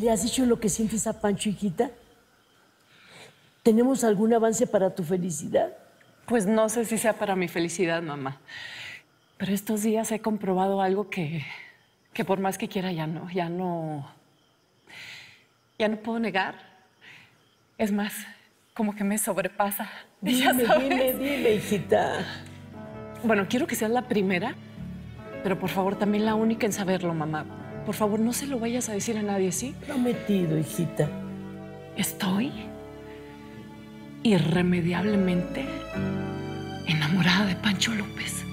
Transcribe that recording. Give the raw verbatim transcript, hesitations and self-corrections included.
¿Le has dicho lo que sientes a Pancho, hijita? ¿Tenemos algún avance para tu felicidad? Pues no sé si sea para mi felicidad, mamá. Pero estos días he comprobado algo que, que por más que quiera ya no, ya no, ya no puedo negar. Es más, como que me sobrepasa. Dime, Ya sabes. dime, dime, hijita. Bueno, quiero que seas la primera, pero por favor también la única en saberlo, mamá. Por favor, no se lo vayas a decir a nadie, ¿sí? Prometido, hijita. Estoy irremediablemente enamorada de Pancho López.